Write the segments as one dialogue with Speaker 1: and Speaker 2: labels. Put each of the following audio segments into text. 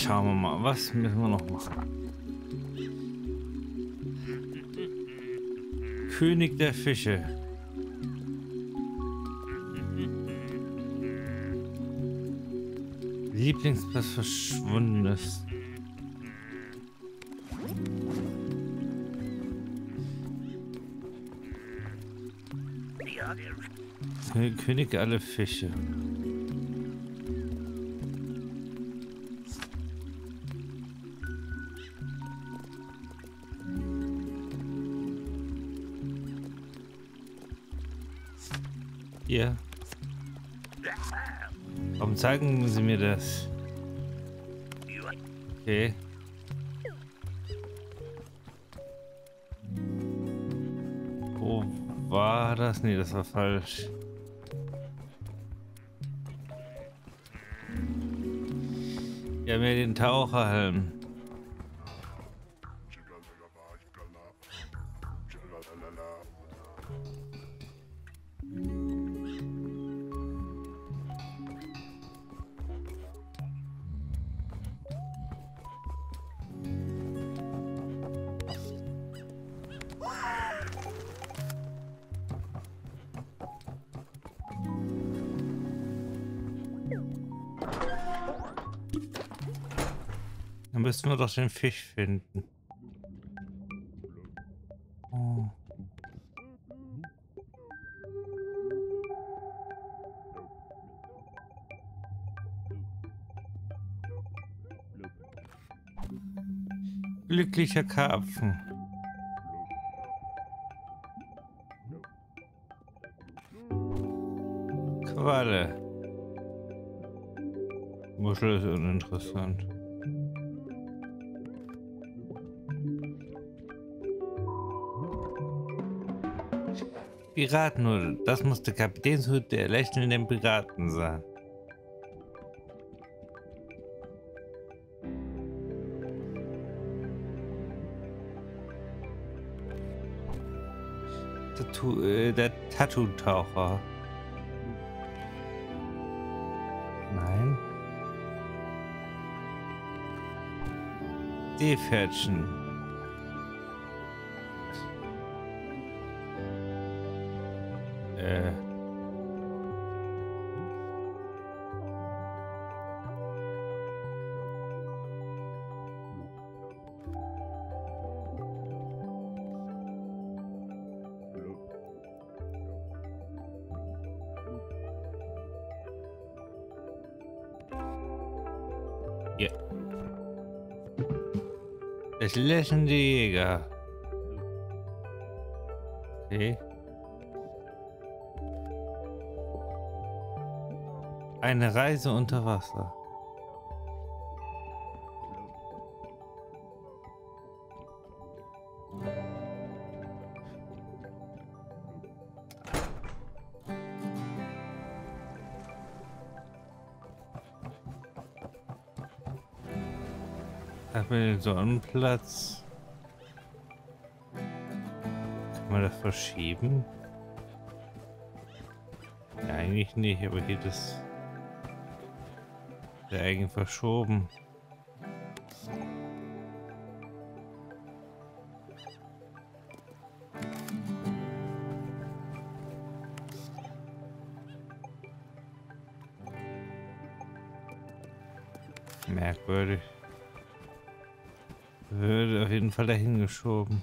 Speaker 1: schauen wir mal, was müssen wir noch machen? König der Fische. Lieblingsplatz Verschwundenes. König aller Fische. Hier. Warum zeigen Sie mir das? Okay. Wo war das? Nee, das war falsch. Wir haben ja den Taucherhelm. Dann müssen wir doch den Fisch finden. Oh. Glücklicher Karpfen. Qualle. Muschel ist uninteressant. Piratenhut. Das muss der Kapitänshut der lächelnden Piraten sein. Der Tattoo-Taucher. Nein. Seepferdchen. Ja. Das lächelnde Jäger. Okay. Eine Reise unter Wasser. Hat man den Sonnenplatz? Kann man das verschieben? Ja, eigentlich nicht, aber hier das der eigentlich verschoben. Merkwürdig. Wird auf jeden Fall dahin geschoben.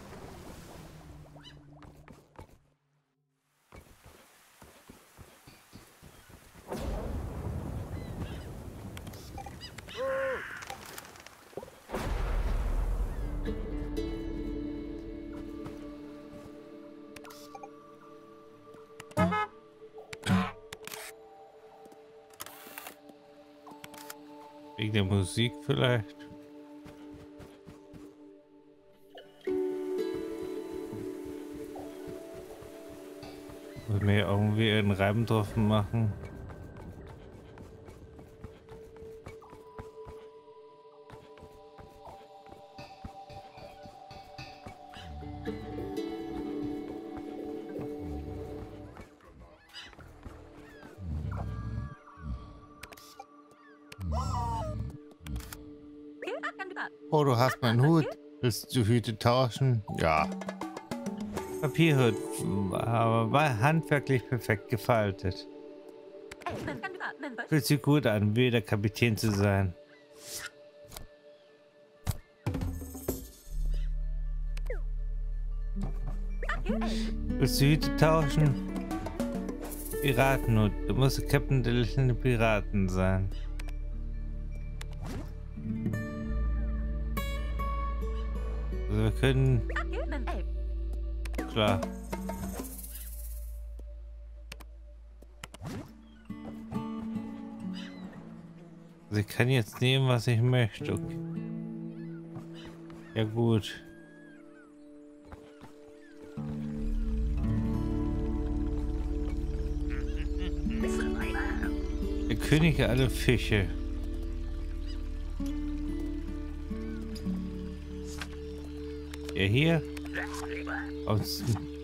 Speaker 1: Wegen der Musik vielleicht. Wollen wir irgendwie einen Reim drauf machen? Oh, du hast meinen Hut. Willst du Hüte tauschen? Ja. Papierhut, aber war handwerklich perfekt gefaltet. Fühlt sich gut an, wieder Kapitän zu sein. Willst du Hüte tauschen? Piratenhut. Du musst Captain der lächelnden Piraten sein. Also wir können... Klar. Also ich kann jetzt nehmen, was ich möchte. Okay. Ja gut. Der König aller Fische. Ja, hier. Aus.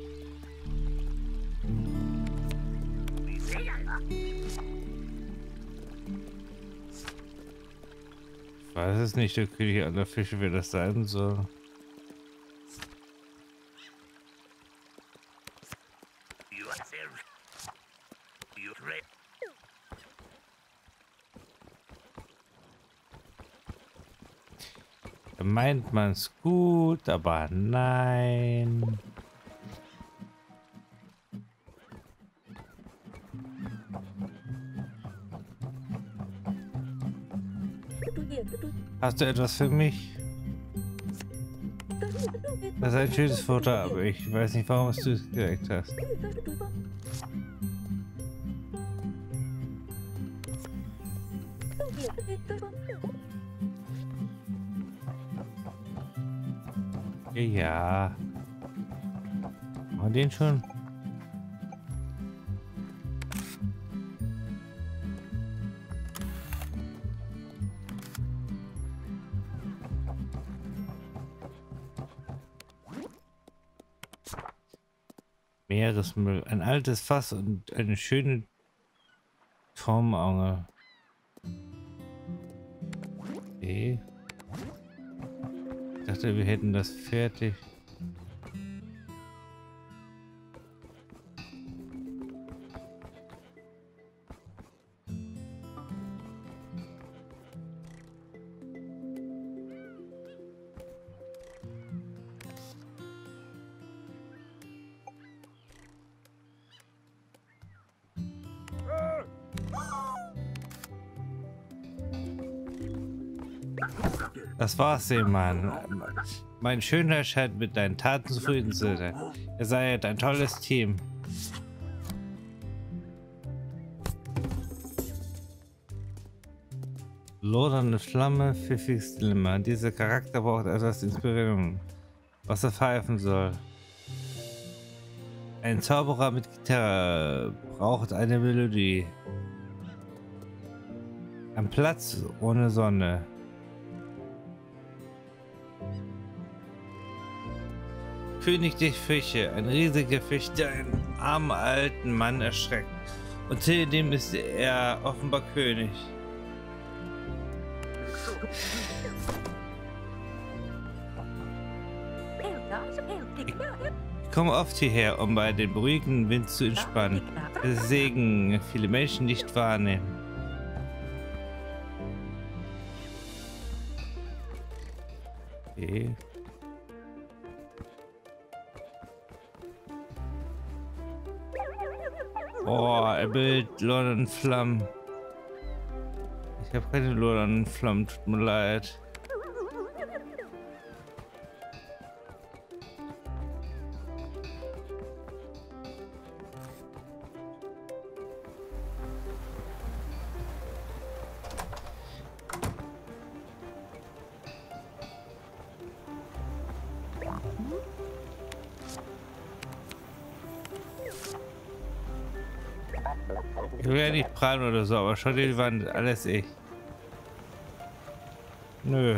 Speaker 1: Ich weiß es nicht, der König aller Fische, wer das sein soll. Da meint man's gut, aber nein. Hast du etwas für mich? Das ist ein schönes Foto, aber ich weiß nicht, warum du es direkt hast. Ja. Haben wir den schon? Meeresmüll, ein altes Fass und eine schöne Turmangel. Okay. Ich dachte, wir hätten das fertig. Das war's, Seemann. Mein Schöner scheint mit deinen Taten zufrieden zu sein. Ihr seid ein tolles Team. Lodernde Flamme, pfiffiges Glimmer. Dieser Charakter braucht etwas Inspirierung, was er pfeifen soll. Ein Zauberer mit Gitarre braucht eine Melodie. Ein Platz ohne Sonne. König der Fische, ein riesiger Fisch, der einen armen alten Mann erschreckt. Und seitdem ist er offenbar König. Ich komme oft hierher, um bei dem beruhigenden Wind zu entspannen. Deswegen viele Menschen nicht wahrnehmen. Okay. Oh, er bildet lodernden Flammen. Ich habe keine lodernden Flammen, tut mir leid. Ich will ja nicht prallen oder so, aber schau dir die Wand, alles ich. Nö.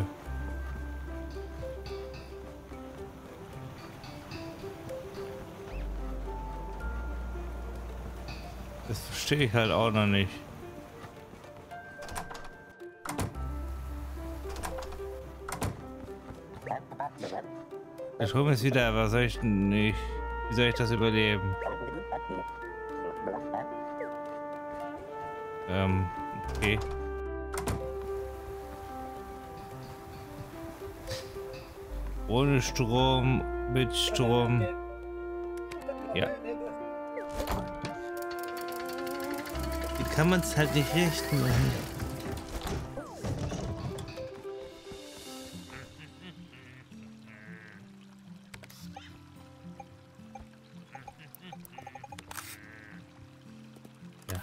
Speaker 1: Das verstehe ich halt auch noch nicht. Der Strom ist wieder, aber soll ich nicht? Wie soll ich das überleben? Okay. Ohne Strom, mit Strom. Ja. Wie kann man es halt nicht recht machen? Ja.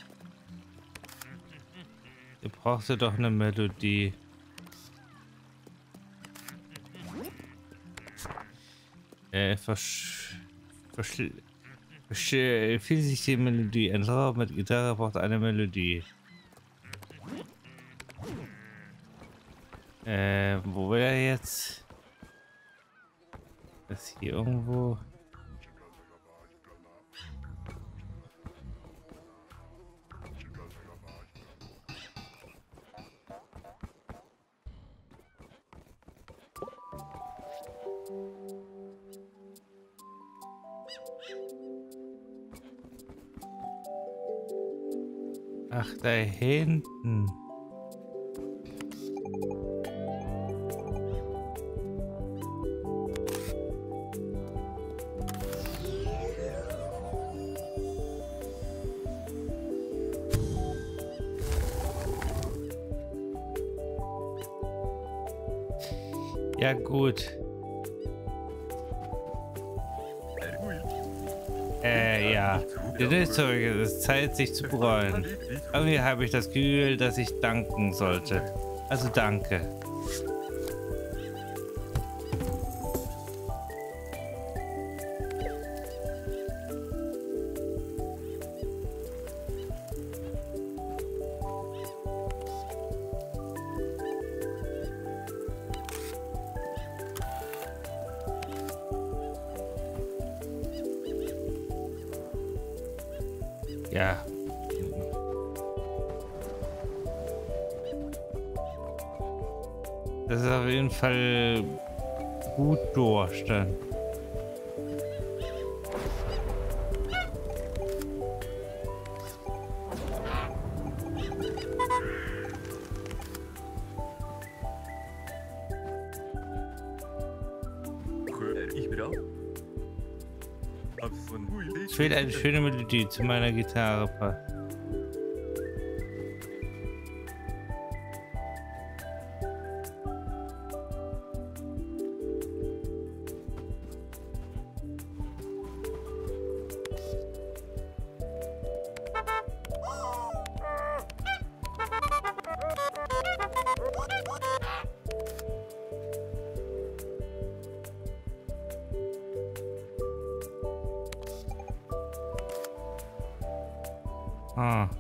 Speaker 1: Ihr braucht doch eine Melodie. Fiel sich die Melodie. Ein Raum mit Gitarre braucht eine Melodie. Wo will er jetzt? Das hier irgendwo. Ach, da hinten. Ja, gut. Ja. Sorry, es ist Zeit, sich zu bereuen. Irgendwie habe ich das Gefühl, dass ich danken sollte. Also danke. Ja. Das ist auf jeden Fall gut durch dann. Ich will eine schöne Melodie zu meiner Gitarre passt. Ah.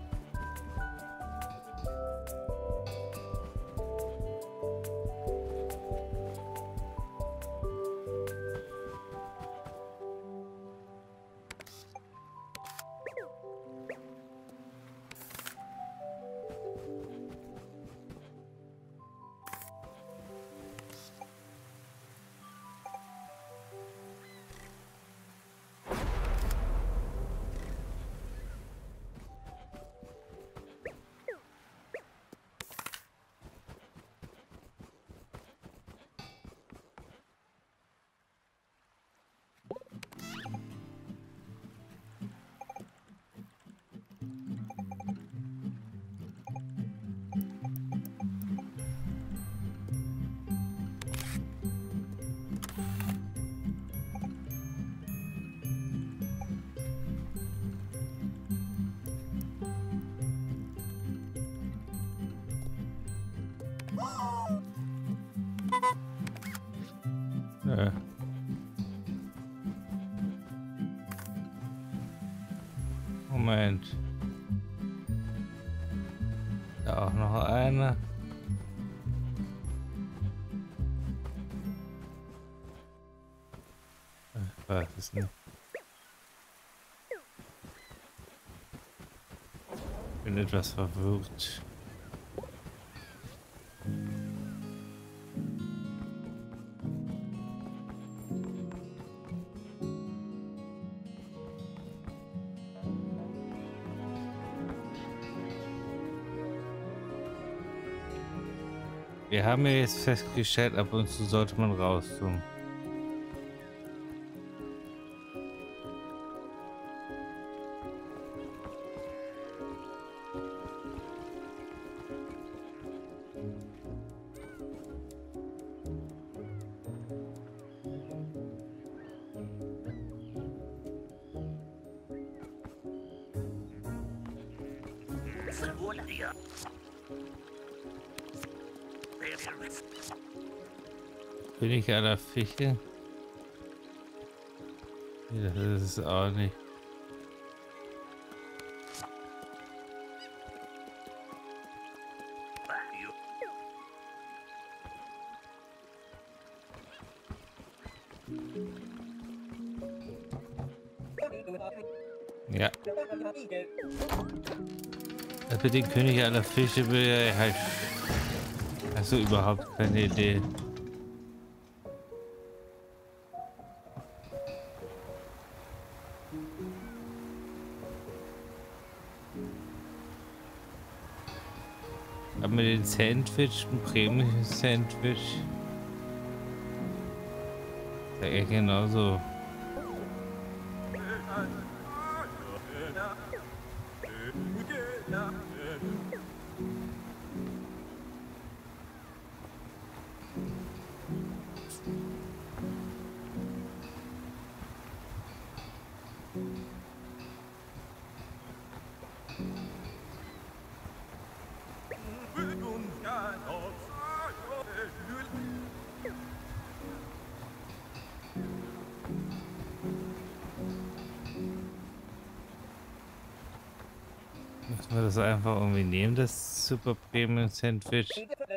Speaker 1: Moment. Da auch noch eine. Ich weiß es nicht. Bin etwas verwirrt. Wir haben ja jetzt festgestellt, ab und zu sollte man rauszoomen. König aller Fische? Ja, das ist auch nicht. Ja. Also den König aller Fische will er halt. Hast du überhaupt keine Idee? Aber mit dem Sandwich, ein Premium-Sandwich, ja genauso. Müssen wir das einfach irgendwie nehmen, das Super Premium Sandwich?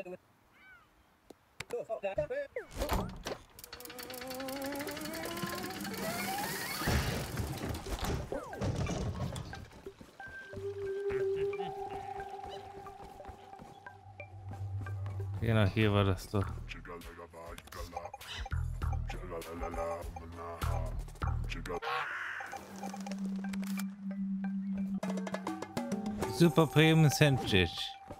Speaker 1: Genau, hier war das doch. Super Premium Sandwich.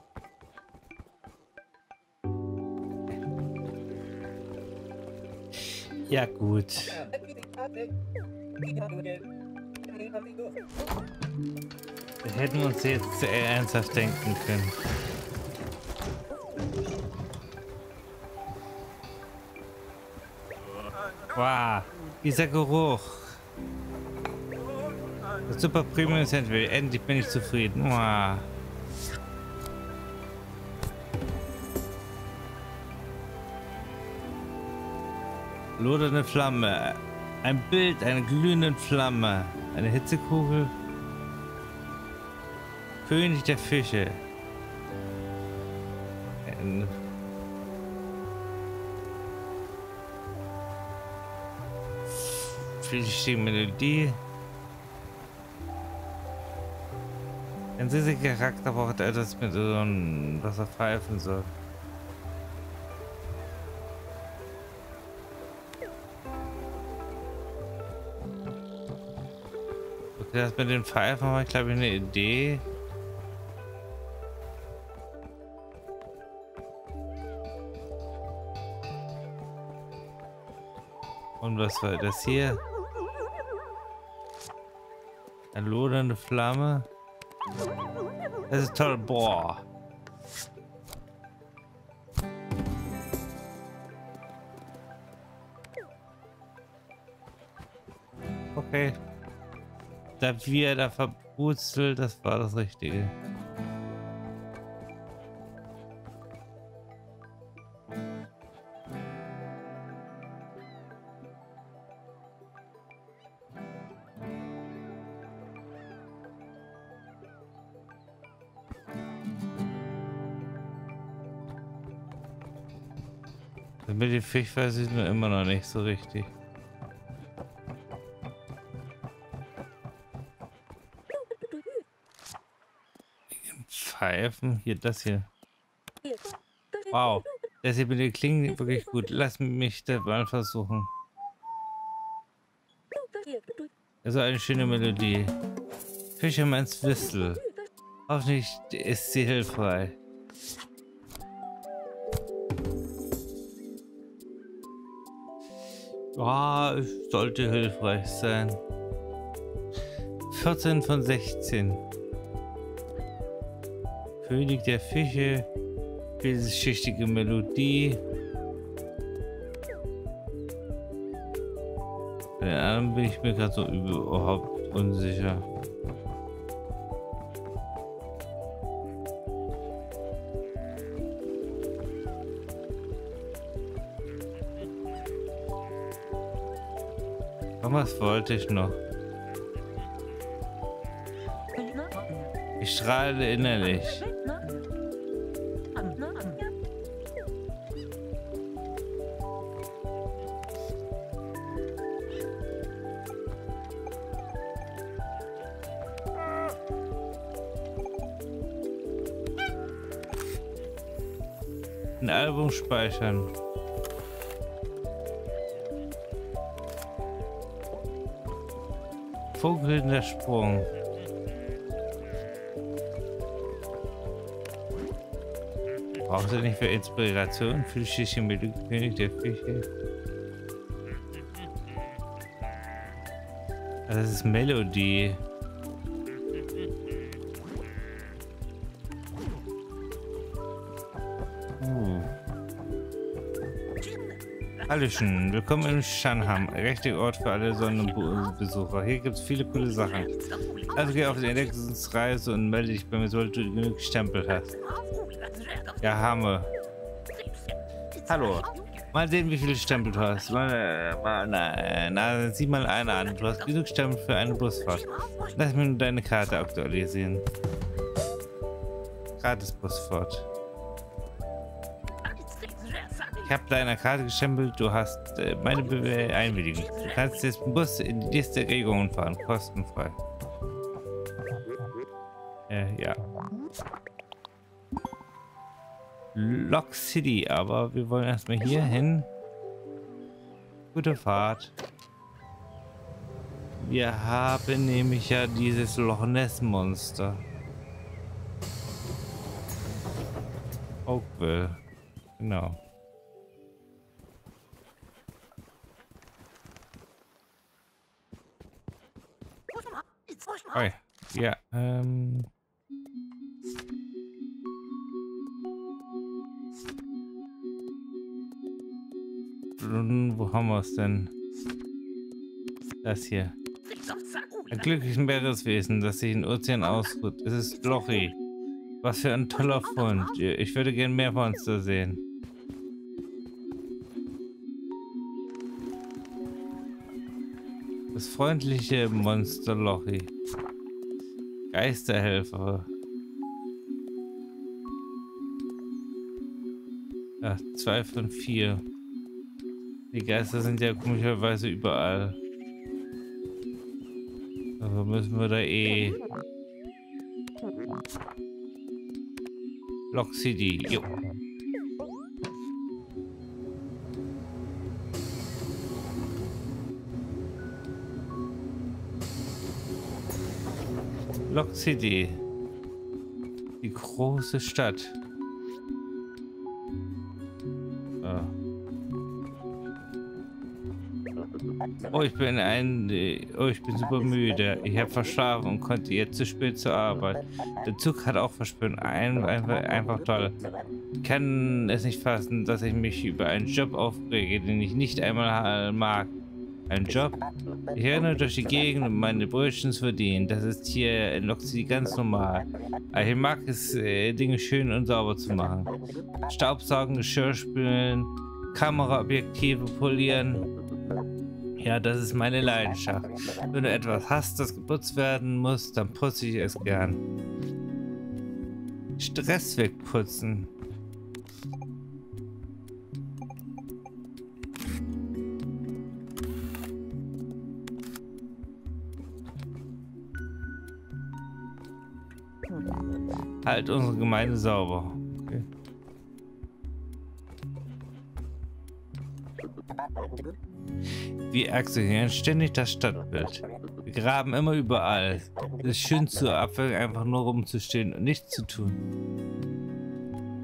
Speaker 1: Ja gut. Wir hätten uns jetzt ernsthaft denken können. Wow, dieser Geruch. Das Super Premium Sandwich. Endlich bin ich zufrieden. Wow. Lodernde Flamme. Ein Bild einer glühenden Flamme. Eine Hitzekugel. König der Fische. Fischige Melodie. Ein süßiger Charakter braucht etwas mit so einem, was er pfeifen soll. Okay, das mit den Pfeifen war, glaube ich, eine Idee. Und was war das hier? Eine lodernde Flamme. Das ist toll. Boah. Okay. Da wir da verbruzelt, das war das Richtige. Mit dem Fisch weiß ich nur immer noch nicht so richtig. Pfeifen, hier das hier. Wow, das hier mit den Klingen wirklich gut. Lass mich das mal versuchen. Also eine schöne Melodie. Fisherman's Whistle. Hoffentlich ist sie hilfreich. Ah, es sollte hilfreich sein. 14 von 16. König der Fische. Vielschichtige Melodie. Bei den anderen bin ich mir gerade so überhaupt unsicher. Was wollte ich noch? Ich strahle innerlich. Ein Album speichern. Funkelnder Sprung. Braucht ihr nicht für Inspiration für die mit dem König der Fische? Das ist Melodie. Hallöchen, willkommen in Shanham, rechter Ort für alle Sonnenbesucher. Hier gibt es viele coole Sachen. Also geh auf die Entdeckungsreise und melde dich bei mir, sobald du genug gestempelt hast. Ja, Hammer. Hallo. Mal sehen, wie viele Stempel du hast. Sieh mal eine an. Du hast genug Stempel für eine Busfahrt. Lass mir nur deine Karte aktualisieren. Gratis Busfahrt. Ich habe deine Karte gestempelt, du hast meine Einwilligung. Du kannst jetzt mit dem Bus in die nächste Region fahren, kostenfrei. Ja. Lock City, aber wir wollen erstmal hier hin. Gute Fahrt. Wir haben nämlich ja dieses Loch Ness Monster. Oakville. Genau. Oh ja, wo haben wir es denn? Das hier. Ein glückliches Meereswesen, das sich in Ozean ausruht. Es ist Lochi. Was für ein toller Fund. Ich würde gern mehr Monster sehen. Das freundliche Monster Lochi. Geisterhelfer. Ja, 2 von 4. Die Geister sind ja komischerweise überall. Aber müssen wir da Lock City. Jo. Lock City. Die große Stadt. Oh, ich bin super müde. Ich habe verschlafen und konnte jetzt zu spät zur Arbeit. Der Zug hat auch verspätet. Einfach toll. Ich kann es nicht fassen, dass ich mich über einen Job aufrege, den ich nicht einmal mag. Ein Job? Ich renne durch die Gegend, um meine Brötchen zu verdienen. Das ist hier in Lock City ganz normal. Aber ich mag es, Dinge schön und sauber zu machen. Staubsaugen, Geschirr spülen, Kameraobjektive polieren. Ja, das ist meine Leidenschaft. Wenn du etwas hast, das geputzt werden muss, dann putze ich es gern. Stress wegputzen. Halt unsere Gemeinde sauber. Okay. Wir aktivieren ständig das Stadtbild. Wir graben immer überall. Es ist schön zur Abwechslung, einfach nur rumzustehen und nichts zu tun.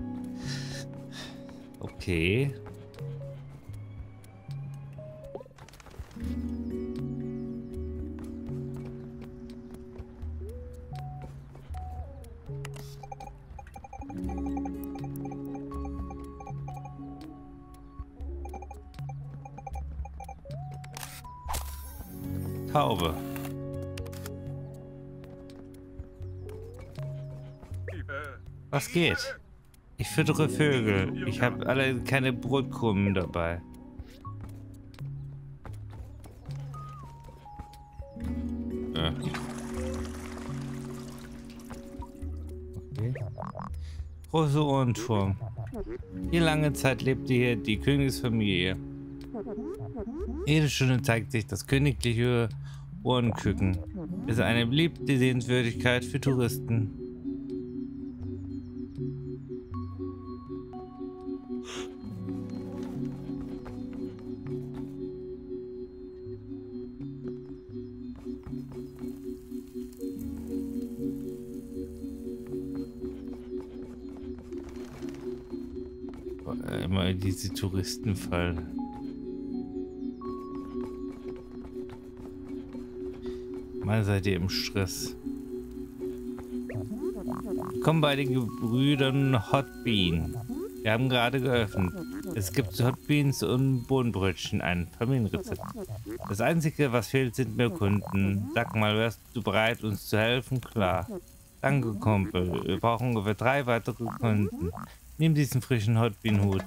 Speaker 1: Okay. Taube. Was geht? Ich füttere Vögel. Ich habe alle keine Brotkrumen dabei. Ja. Okay. Große Ohrenturm. Hier lange Zeit lebte hier die Königsfamilie. Jede Stunde zeigt sich das königliche Ohrenküken. Es ist eine beliebte Sehenswürdigkeit für Touristen. Immer diese Touristenfallen. Mal seid ihr im Stress. Willkommen bei den Gebrüdern Hot Bean. Wir haben gerade geöffnet. Es gibt Hot Beans und Bohnenbrötchen, ein Familienrezept. Das Einzige, was fehlt, sind mehr Kunden. Sag mal, wärst du bereit, uns zu helfen? Klar. Danke, Kumpel. Wir brauchen ungefähr 3 weitere Kunden. Nimm diesen frischen Hot Bean Hut.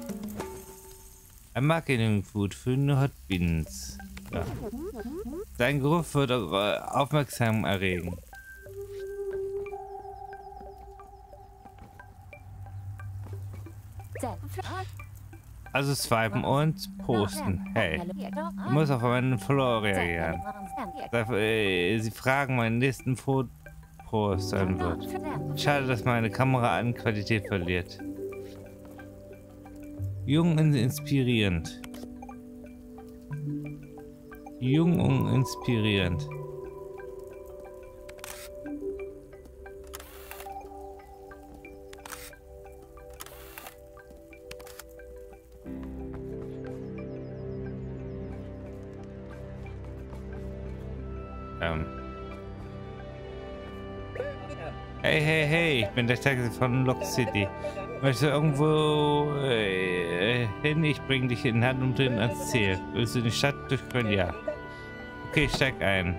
Speaker 1: Ein Marketing Food für Hot Beans. Ja. Sein Geruch wird aufmerksam erregen. Also swipen und posten. Hey, ich muss auf meinen Follower reagieren. Sie fragen, meinen nächsten Post sein wird. Schade, dass meine Kamera an Qualität verliert. Jung und inspirierend. Jung und inspirierend. Hey, hey, hey, ich bin der Taxi von Lock City. Möchtest du irgendwo hin? Ich bringe dich in Hand und hin ans Ziel. Willst du in die Stadt durchführen? Ja. Okay, steig ein.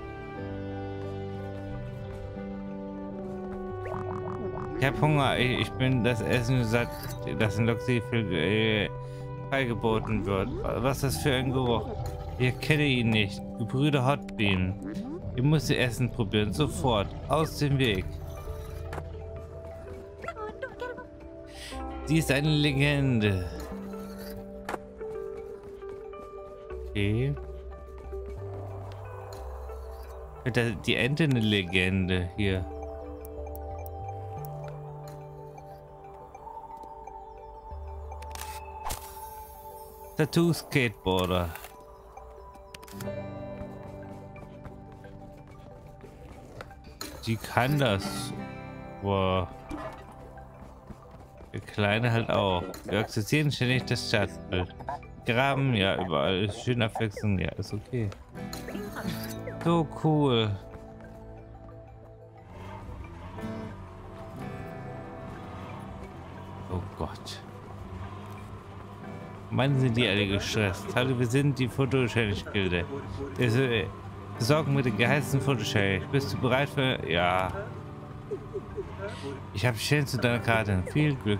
Speaker 1: Ich habe Hunger. Ich bin das Essen satt, das in Lock City freigeboten wird. Was ist das für ein Geruch? Ich kenne ihn nicht. Gebrüder Hot Bean. Ich muss ihr Essen probieren. Sofort. Aus dem Weg. Sie ist eine Legende. Okay. Die Ente eine Legende hier. Tattoo Skateboarder. Die kann das. Boah. Der Kleine halt auch. Wir akzeptieren ständig das Staatsbild. Graben, ja, überall. Schön Abwechslung, ja, ist okay. So cool. Oh Gott. Mann, sind die alle gestresst. Hallo, wir sind die Foto-Challenge-Gilde. Besorgen wir den geheißen Foto-Challenge. Bist du bereit für... Ja. Ich habe Stellen zu deiner Karte. Viel Glück.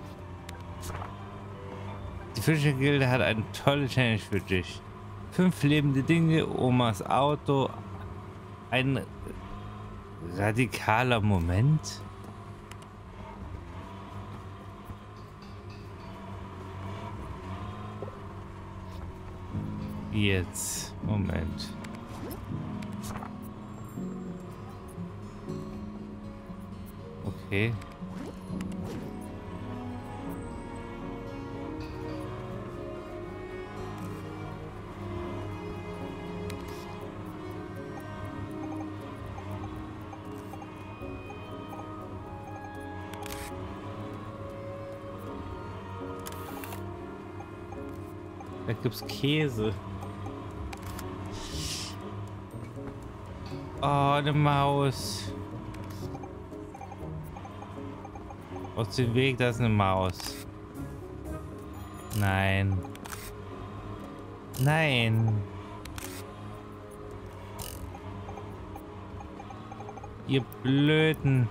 Speaker 1: Die Fischer-Gilde hat eine tolle Challenge für dich. 5 lebende Dinge, Omas Auto, ein radikaler Moment. Jetzt, Moment. Okay. Da gibt's Käse. Oh, eine Maus. Aus dem Weg, da ist eine Maus. Nein. Nein. Ihr Blöden.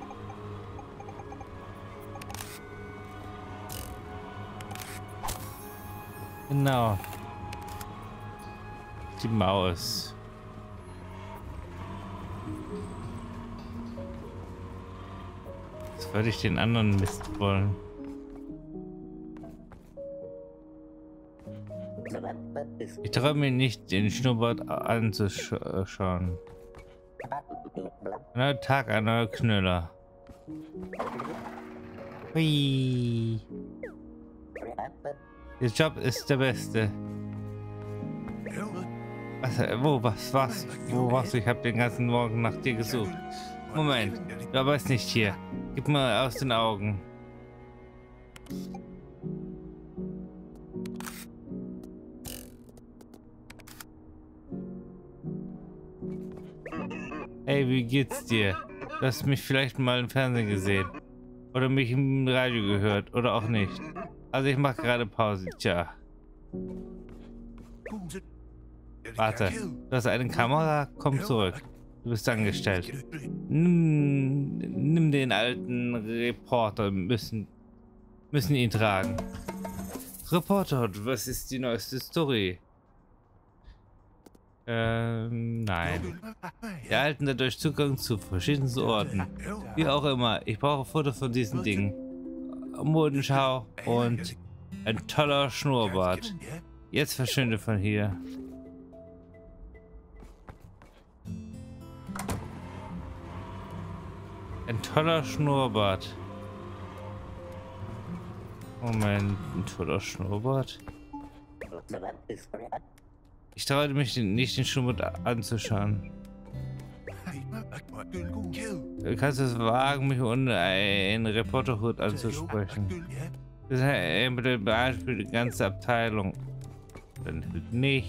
Speaker 1: Genau. Die Maus. Jetzt würde ich den anderen Mist wollen. Ich traue mir nicht, den Schnurrbart anzuschauen. Neuer Tag, ein neuer Knüller. Hui. Der Job ist der beste. Wo warst du? Ich habe den ganzen Morgen nach dir gesucht. Moment, du arbeitest nicht hier. Gib mal aus den Augen. Hey, wie geht's dir? Du hast mich vielleicht mal im Fernsehen gesehen. Oder mich im Radio gehört. Oder auch nicht. Also ich mache gerade Pause. Tja. Warte. Du hast eine Kamera? Komm zurück. Du bist angestellt. Nimm den alten Reporter. Müssen ihn tragen. Reporter, was ist die neueste Story? Nein. Wir erhalten dadurch Zugang zu verschiedensten Orten. Wie auch immer, ich brauche Fotos von diesen Dingen. Modenschau und ein toller Schnurrbart. Jetzt verschwinde von hier. Ein toller Schnurrbart. Moment, ein toller Schnurrbart. Ich traue mich nicht, den Schnurrbart anzuschauen. Kannst du es wagen, mich ohne einen Reporterhut anzusprechen? Das ist für die ganze Abteilung. Dann nicht.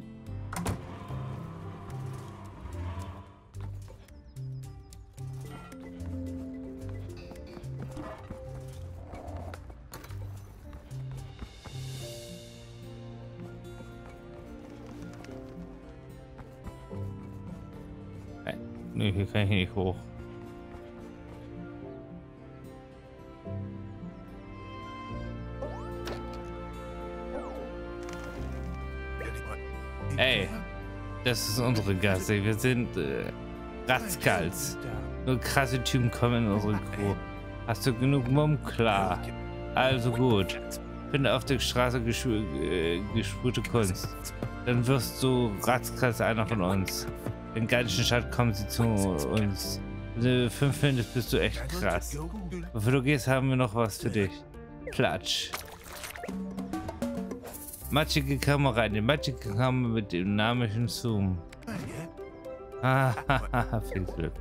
Speaker 1: Nee, hier kann ich nicht hoch. Ey, das ist unsere Gasse. Wir sind Ratzkals. Nur krasse Typen kommen in unsere Crew. Hast du genug Mumm? Klar. Also gut. Finde auf der Straße gespülte Kunst. Dann wirst du Ratzkals einer von uns. In ganzen Stadt kommen sie zu uns. Wenn du 5 findest, bist du echt krass. Bevor du gehst, haben wir noch was für dich. Klatsch. Matschige Kamera, eine matschige Kamera mit dynamischem Zoom. Hahaha, viel Glück.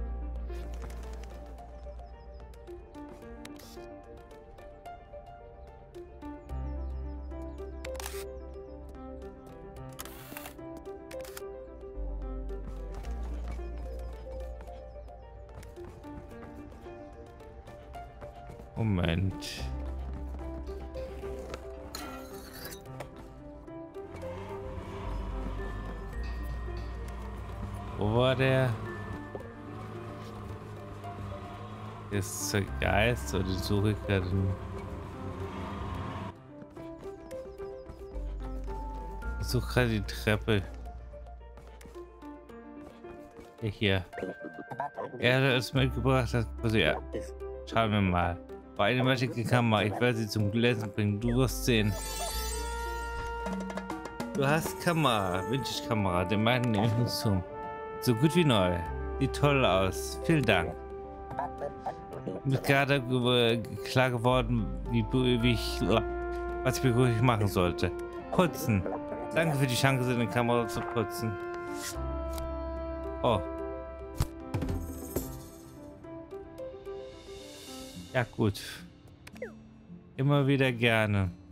Speaker 1: Moment. Wo war der? Ist der Geist oder suche ich gerade? Ich suche gerade die Treppe. Hier. Er hat es mitgebracht. Also ja. Schauen wir mal. War eine matschige Kamera. Ich werde sie zum Glänzen bringen. Du wirst sehen. Du hast Kamera. Vintage-Kamera. Den meinen nehme ich nicht zu. So gut wie neu. Sieht toll aus. Vielen Dank. Mir ist gerade klar geworden, was ich wirklich machen sollte. Putzen. Danke für die Chance, eine Kamera zu putzen. Oh. Ja gut. Immer wieder gerne.